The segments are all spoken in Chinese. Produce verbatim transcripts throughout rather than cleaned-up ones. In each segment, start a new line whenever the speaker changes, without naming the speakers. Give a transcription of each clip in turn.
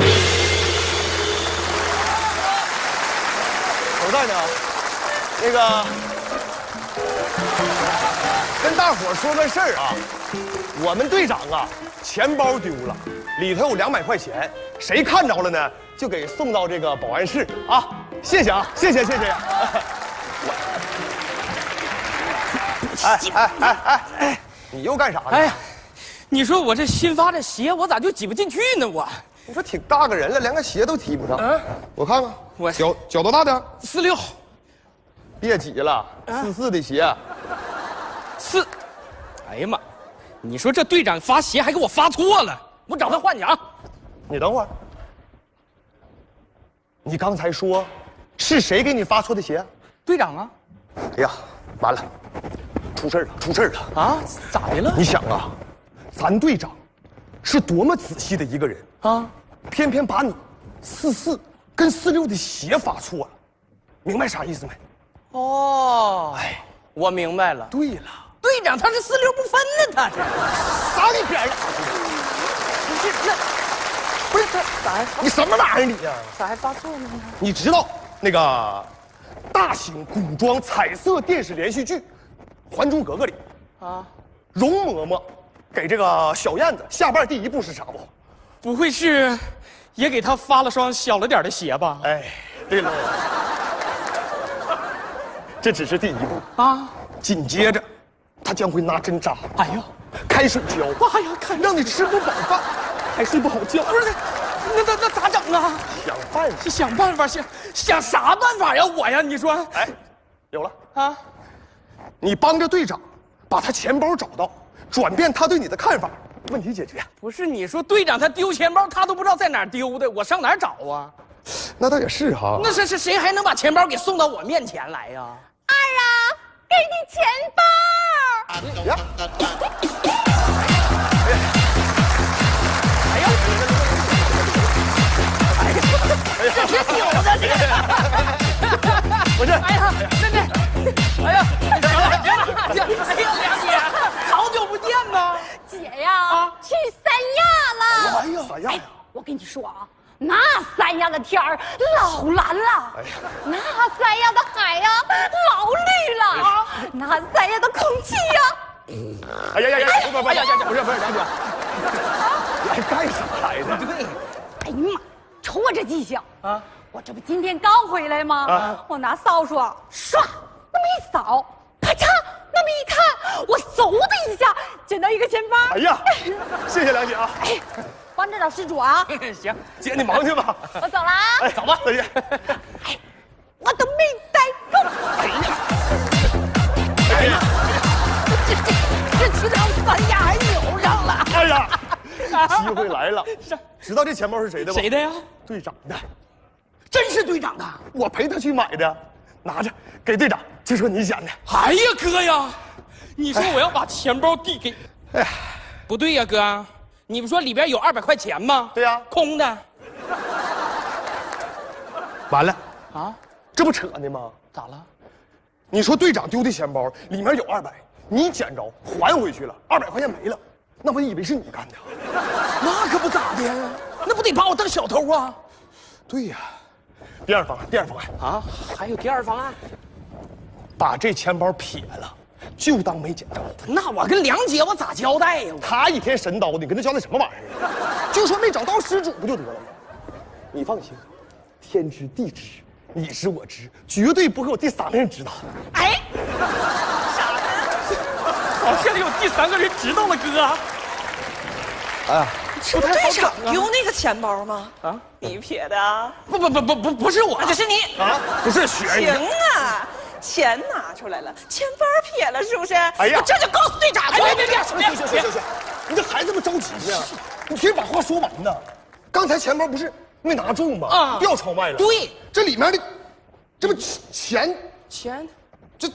我在呢，那个跟大伙说个事儿啊，我们队长啊，钱包丢了，里头有两百块钱，谁看着了呢，就给送到这个保安室啊。谢谢啊，谢谢谢谢。哎哎哎哎哎，你又干啥呢？
哎呀，你说我这新发的鞋，我咋就挤不进去呢？我，
你说挺大个人了，连个鞋都提不上。嗯，我看看，
我
脚脚多大的？
四六，
别挤了，四四的鞋。
四，哎呀妈！你说这队长发鞋还给我发错了，我找他换去啊！
你等会儿，你刚才说是谁给你发错的鞋？
队长啊！
哎呀，完了，出事了，出事了
啊！咋的了？
你想啊，咱队长是多么仔细的一个人啊，偏偏把你四四跟四六的鞋发错了，明白啥意思没？
哦，哎，我明白了。
对了，
队长他是四六不分呢，他是
撒一边儿了。
不是那，不是他咋还
你什么玩意儿你呀？
咋还发错了呢？
你知道那个大型古装彩色电视连续剧《还珠格格》里啊，容嬷嬷给这个小燕子下绊第一步是啥不？
不会是也给他发了双小了点的鞋吧？
哎，对了，这只是第一步啊，紧接着他将会拿针扎，哎呀，开手教，哎呀，看让你吃不饱饭，还睡不好觉。不是，
那那那咋整啊？
想办法，
想办法，想想啥办法呀？我呀，你说，
哎，有了啊，你帮着队长把他钱包找到，转变他对你的看法，问题解决。
不是你说队长他丢钱包，他都不知道在哪儿丢的，我上哪儿找啊？
那倒也是哈。
那是是谁还能把钱包给送到我面前来呀？
二啊，给你钱包。
呀！
哎呀！哎呀！哎呀！这挺牛的这个。
不是，
哎呀，真的，哎呀，行了，别了，哎呀，梁姐，好久不见呐！
姐呀，啊、去三亚了。
哎呀，三亚呀！
我跟你说啊，那三亚的天儿老蓝了，哎呀，那三亚的海呀老绿了，啊、那三亚的空气呀，
哎呀呀呀！不不不，哎呀呀，不是不是，梁姐，来干啥来的？
对，哎呀妈，瞅我这记性啊！我这不今天刚回来吗？啊、我拿扫帚唰那么一扫，咔嚓那么一看，我嗖的一下捡到一个钱包。
哎呀，谢谢梁姐啊！哎，
帮着找失主啊！
行，姐你忙去吧。
我走了啊！
哎，走吧，再见。
哎，我都没带够。
哎呀，
哎呀，这这这去趟三亚还扭上了。
哎呀，机会来了！知道这钱包是谁的吗？
谁的呀？
队长的。
真是队长的，
我陪他去买的，拿着给队长，就说你捡的。
哎呀，哥呀，你说我要把钱包递给，哎呀，不对呀，哥，你不说里边有二百块钱吗？
对呀，
空的。
完了啊，这不扯呢吗？
咋了？
你说队长丢的钱包里面有二百，你捡着还回去了，二百块钱没了，那我以为是你干的。
那可不咋的呀，那不得把我当小偷啊？
对呀。第二方案，第二方案
啊，还有第二方案，
把这钱包撇了，就当没捡着。
那我跟梁姐我咋交代呀？
他一天神叨的，你跟他交代什么玩意儿？就说没找到失主不就得了吗？你放心，天知地知，你知我知，绝对不会有第三个人知道。
哎，
啥呢？好像有第三个人知道了，哥。
哎。
是队长丢那个钱包吗？啊，你撇的啊？
不不不不不不是我，
这是你
啊？不是雪儿。
行啊，钱拿出来了，钱包撇了是不是？
哎呀，
我这就告诉队长。
别别别，
行行行行行，你这孩子不着急呢，你听把话说完呢。刚才钱包不是没拿住吗？啊，掉窗外了。
对，
这里面的，这不钱
钱，
这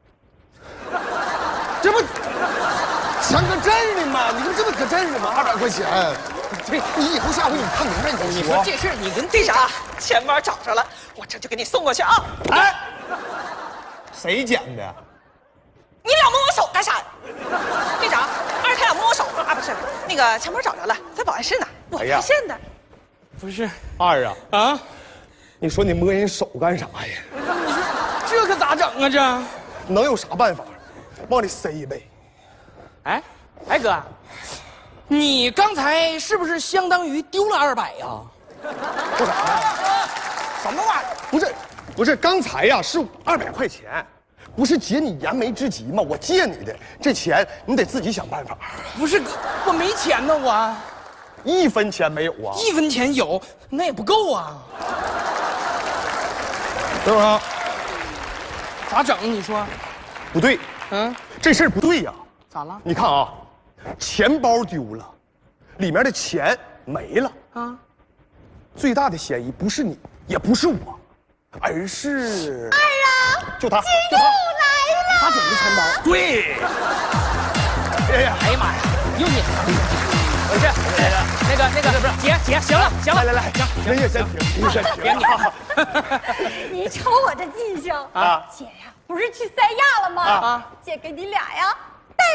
这不。钱搁这儿呢吗？你说这不搁这儿呢吗？二百块钱，对，你以后下回你看明白你再说。
你说这事儿你跟
队长，钱包找着了，我这就给你送过去啊！
哎，谁捡的？
你俩摸我手干啥？队长，二他俩摸我手啊，不是，那个钱包找着了，在保安室呢，我发现的。
不是
二啊
啊，
你说你摸人手干啥呀？
你说这可咋整啊？这
能有啥办法？往里塞呗。
哎哎哥，你刚才是不是相当于丢了二百呀？
不啥呀？
什么玩意儿？
不是，不是，刚才呀是二百块钱，不是解你燃眉之急吗？我借你的，这钱你得自己想办法。
不是哥，我没钱呢，我
一分钱没有啊？
一分钱有，那也不够啊。
等会儿啊，
咋整？你说？
不对，
嗯，
这事儿不对呀。
咋了？
你看啊，钱包丢了，里面的钱没了
啊。
最大的嫌疑不是你，也不是我，而是
二啊，
就他，
金又来了。
他捡的钱包。对。哎呀，
哎呀妈呀，又你！不是那个那个那个不是姐姐，行了行了，
来来来，行，您也先停，您先停。
别你。
你瞅我这记性
啊！
姐呀，不是去三亚了吗？
啊！
姐给你俩呀带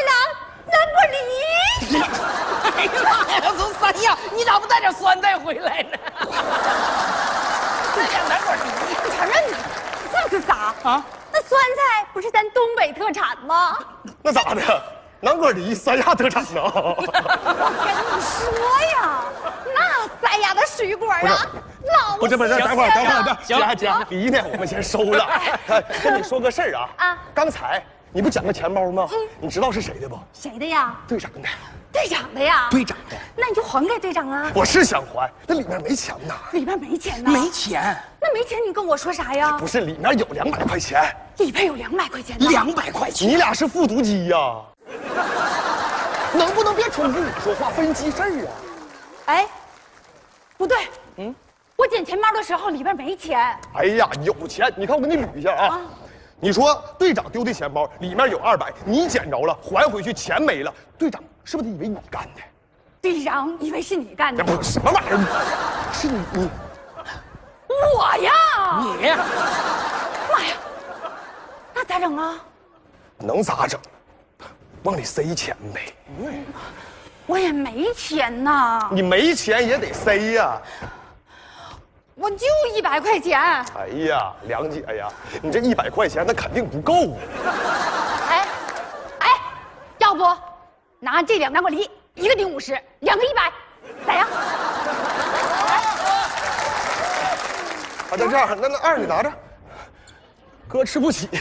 了兰博基尼。
哎呀妈呀，从三亚，你咋不带点酸菜回来呢？带点兰博基尼，
不承认你是不是傻
啊？
那酸菜不是咱东北特产吗？
那咋的？南瓜梨三亚特产呢？
我跟你说呀，那三亚的水果啊，老
不是不是，等会儿等会儿，
行
姐姐，梨呢我们先收了。跟你说个事儿啊，
啊，
刚才你不捡个钱包吗？你知道是谁的不？
谁的呀？
队长的。
队长的呀？
队长的。
那你就还给队长啊！
我是想还，那里面没钱呐。
里边没钱呢？
没钱。
那没钱你跟我说啥呀？
不是，里面有两百块钱。
里边有两百块钱呢。
两百块钱。
你俩是复读机呀？能不能别重复我说话，分鸡事儿啊？
哎，不对，嗯，我捡钱包的时候里边没钱。
哎呀，有钱！你看我给你捋一下啊。啊你说队长丢的钱包里面有二百，你捡着了，还回去钱没了，队长是不是以为你干的？
队长以为是你干的。
不是什么玩意儿，是你你
我呀！
你
妈呀，那咋整啊？
能咋整？往里塞钱呗。
我也没钱呐。
你没钱也得塞呀。
我就一百块钱。
哎呀，梁姐呀，你这一百块钱那肯定不够啊。
哎，哎，要不拿这两南瓜梨，一个顶五十，两个一百，咋样？
啊，就这样，那那二你拿着，哥吃不起。
不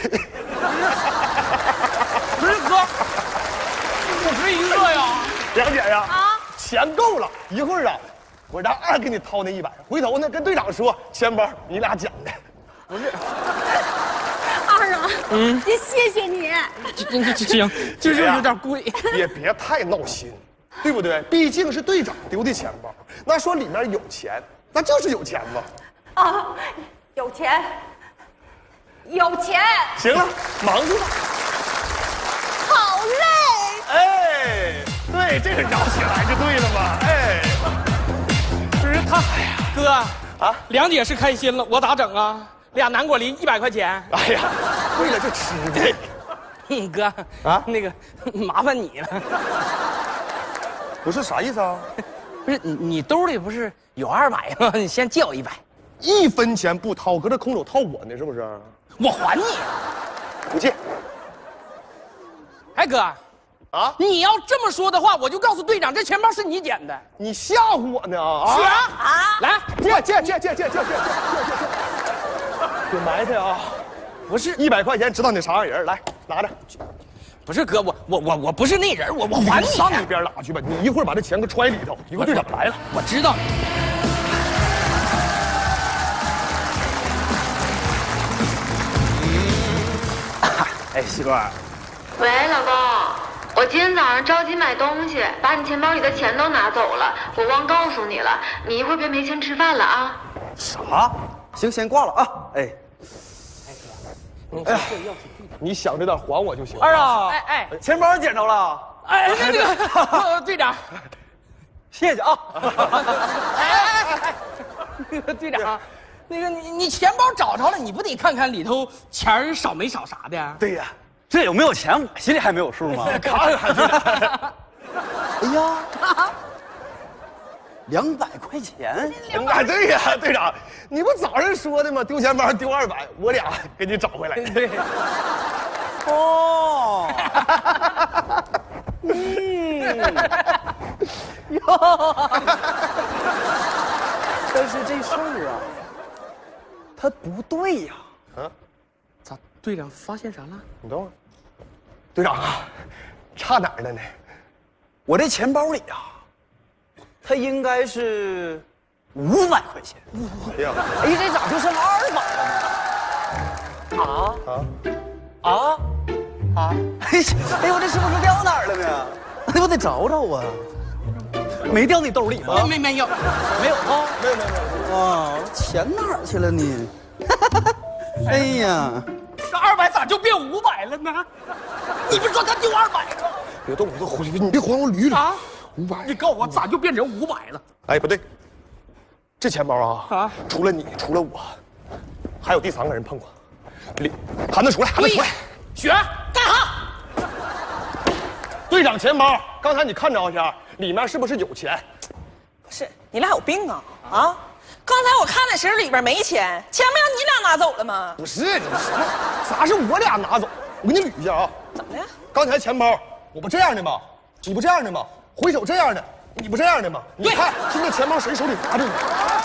是哥，我这一个呀。
梁姐呀，
啊，
钱够了，一会儿啊。我让二给你掏那一百，回头呢跟队长说钱包你俩捡的，不是。
二啊，嗯，姐谢谢你。
行行，就是有点贵。
也别太闹心，对不对？毕竟是队长丢的钱包，那说里面有钱，那就是有钱嘛。
啊，有钱，有钱。
行了，忙去吧。
好累。
哎，对，这个摇起来就对了嘛。哎。
不是他，哎呀，哥啊，梁姐是开心了，我咋整啊？俩南瓜梨一百块钱。
哎呀，为了就吃呗。
嗯，哥
啊，
那个麻烦你了。
不是啥意思啊？
不是你你兜里不是有二百吗？你先借我一百，
一分钱不掏，搁这空手套我呢，是不是？
我还你。
不借。
哎哥。啊！你要这么说的话，我就告诉队长，这钱包是你捡的。
你吓唬我呢啊！
是啊，啊来
借借借借借借借借借借借，别埋汰啊！
不是
一百块钱，知道你啥样人？来拿着。
不是哥，我我我我不是那人，我我还你。
上一边拉去吧，你一会儿把这钱给揣里头。一会儿队长来了，
我知道。
哎，媳妇儿。
喂，老公。我今天早上着急买东西，把你钱包里的钱都拿走了，我忘告诉你了，你一会儿别没钱吃饭了啊！
啥？行，先挂了啊！哎，
哎呀，你想着点还我就行。
二啊，
哎哎，
钱包捡着了！
哎，那个队长，
谢谢啊！
哎哎哎，那个队长，那个你你钱包找着了，你不得看看里头钱少没少啥的？
对呀。这有没有钱，我心里还没有数吗？
看看去。
哎呀， 两百块钱？
啊，对呀，队长，你不早上说的吗？丢钱包丢二百，我俩给你找回来。
对。
哦。嗯。哟。但是这事儿啊，它不对呀。
啊？
咋？队长发现啥了？
你等会儿。队长啊，差哪儿了呢？
我这钱包里呀、啊，它应该是五百块钱。
哎呀，
哎，这咋就剩二百了呢？啊啊啊啊！哎哎，我这是不是掉哪儿了呢？哎，我得找找啊。没掉你兜里吧？
没没有，
没有啊，
没有没有没有
啊，钱哪儿去了呢？哎呀，
这二百咋就变五百了呢？你不是说他丢二百吗？
别动，我都回去，你别还我驴了
啊！
五百，
你告诉我咋就变成五百了？
哎，不对，这钱包啊
啊，
除了你，除了我，还有第三个人碰过。里，喊他出来，喊他出来。
雪干啥？
队长钱包，刚才你看着下，里面是不是有钱？
不是，你俩有病啊啊！刚才我看的时候里边没钱，钱不让你俩拿走了吗？
不是，你什么？咋是我俩拿走？我给你捋一下啊。
怎么的？
刚才钱包，我不这样的吗？你不这样的吗？回手这样的，你不这样的吗？你看现在钱包谁手里拿着呢？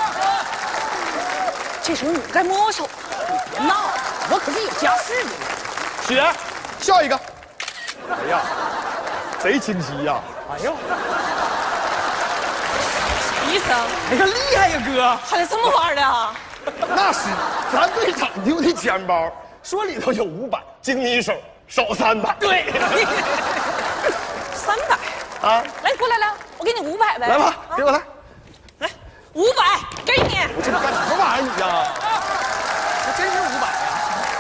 这时候你该摸我手，
别闹，我可是有家室的。
雪，下一个。哎呀，贼清晰呀！
哎呦，
啥意思啊？
哎呀，厉害呀，哥！
还得这么玩的啊？
那是咱队长丢的钱包，说里头有五百，经你手少三百。
对，
三百
啊，
来过来来，我给你五百呗。
来吧，给我来。
来，五百给你。
我这干什么玩意儿你呀？
这真是五百呀！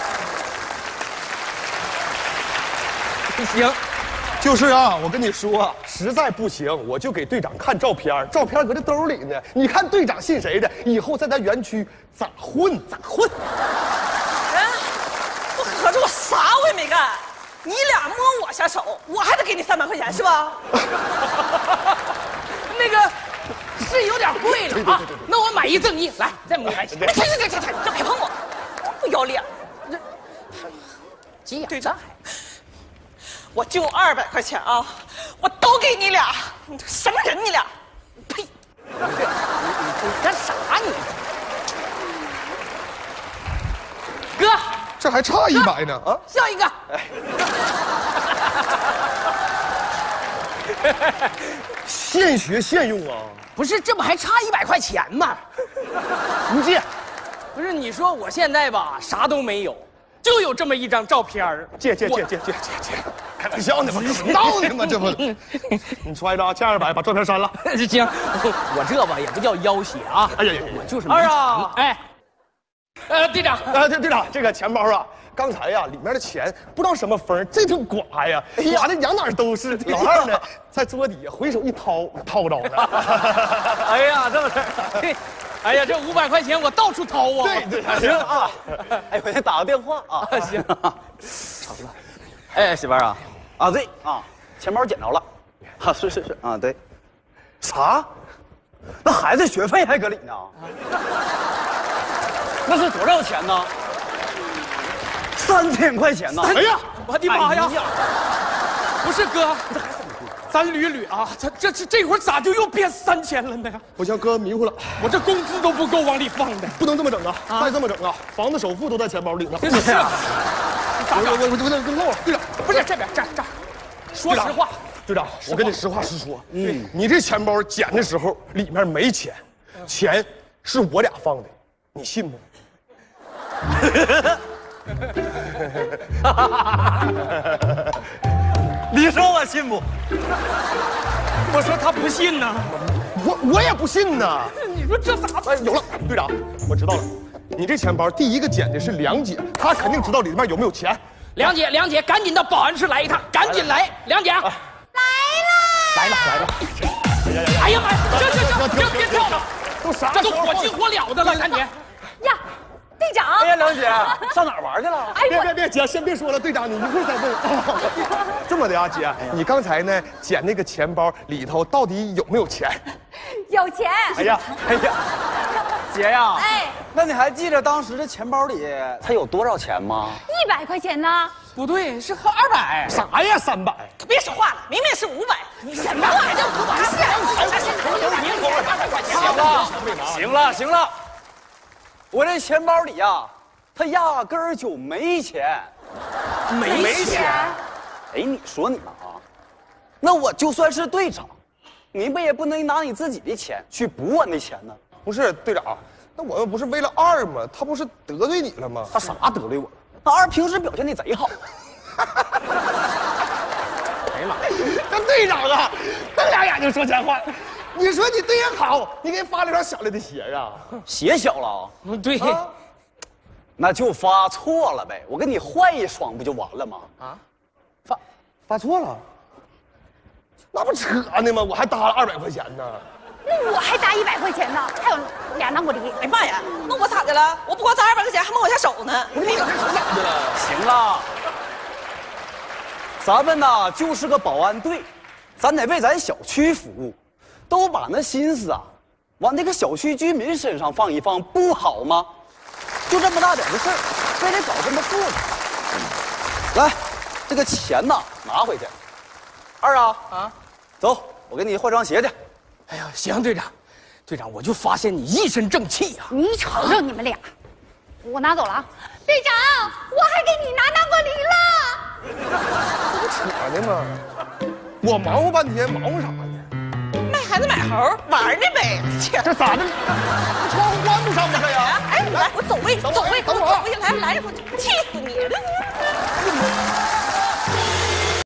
行，
就是啊，我跟你说，实在不行，我就给队长看照片，照片搁这兜里呢。你看队长信谁的？以后在咱园区咋混咋混。
人，我合着我啥我也没干，你俩摸我下手，我还得给你三百块钱是吧？
那个是有点贵了啊。那我买一赠一，来，再摸一下。
哎，行行行行行，这别碰我，不要脸。
急眼
队长，我就二百块钱啊，我都给你俩，你这什么人你俩？呸！
你干啥你？哥，
这还差一百呢啊！
笑一个。
现学现用啊！
不是，这不还差一百块钱吗？
不借，
不是，你说我现在吧，啥都没有，就有这么一张照片儿。
借借借借借借借，开玩笑呢吗？这不闹呢吗？这不，你揣着啊，欠二百，把照片删了。
行，我这吧也不叫要挟啊，
哎呀呀呀！
我就是
二啊，
哎，呃，队长，
啊，队队长，这个钱包啊，刚才呀，里面的钱不知道什么风，这就刮呀，刮的哪哪都是。老二呢，在桌底下回手一掏，掏着了。
哎呀，这么事儿，哎呀，这五百块钱我到处掏啊。
对对，
行啊，哎，我先打个电话啊。
行，
差不多。哎，媳妇儿啊，啊对啊，钱包捡着了。啊，是是是啊，对。啥？那孩子学费还搁里呢？那是多少钱呢？三千块钱呢！
哎呀，
我的妈呀！
哎呀
不是哥，咱捋捋啊，这这这这会儿咋就又变三千了呢？
不行，哥迷糊了，
我这工资都不够往里放的。
不能这么整啊！再这么整啊，房子首付都在钱包里呢。
这是啊，
我我我我我漏了，队长，
不是这边这儿这儿，说实话，
队长，我跟你实话实说，嗯，你这钱包捡的时候里面没钱，钱是我俩放的，你信不？
你说我信不？
我说他不信呢。
我我也不信呐。
你说这咋
哎，有了，队长，我知道了，你这钱包第一个捡的是梁姐，她肯定知道里面有没有钱。
梁姐，梁姐，赶紧到保安室来一趟，赶紧来，梁姐。来了，
来了来了，
哎呀妈呀，这这这，别别跳了，
都啥？
这都火急火燎的了，赶紧。
呀，队长。
哎呀，梁姐，上哪儿玩去了？
哎我
别别别，姐，先别说了，队长，你一会儿再问。这么的啊，姐，你刚才呢捡那个钱包里头到底有没有钱？
有钱。
哎呀，哎呀，
姐呀，
哎，
那你还记得当时这钱包里才有多少钱吗？
一百块钱呢？
不对，是和二百。
啥呀？三百？
别说话了，明明是五百。
什么玩意儿？五百？
行了，行了，行了，我这钱包里呀，他压根儿就没钱。
没
没钱？
哎，你说你们啊，那我就算是队长，你们也不能拿你自己的钱去补我那钱呢。
不是队长，那我又不是为了二吗？他不是得罪你了吗？
他啥得罪我了？他二平时表现的贼好。
哎呀妈，这队长啊，瞪俩眼睛说瞎话。你说你对人好，你给发了双小了的鞋啊？
鞋小了啊？
嗯，对。
啊
那就发错了呗，我给你换一双不就完了吗？
啊，
发发错了，那不扯呢吗？我还搭了二百块钱呢。
那我还搭一百块钱呢，还有俩南瓜梨。
哎呀妈呀，那我咋的了？我不光砸二百块钱，还摸我下手呢。
不是你咋这手咋的了？
行了，咱们呐就是个保安队，咱得为咱小区服务，都把那心思啊往那个小区居民身上放一放，不好吗？就这么大点的事儿，非得搞这么复杂。来，这个钱呐拿回去。二啊啊，走，我给你换双鞋去。
哎呀，行，队长，队长，我就发现你一身正气呀、啊。
你瞅瞅你们俩，我拿走了啊。队长，我还给你拿南瓜梨了。
这不扯呢吗？我忙活半天，忙活啥呢？
卖孩子买猴玩呢呗。切，
这咋的？窗户关不上不是呀？
哎，来，我走位，走位，给我走位，来来，我气死你了！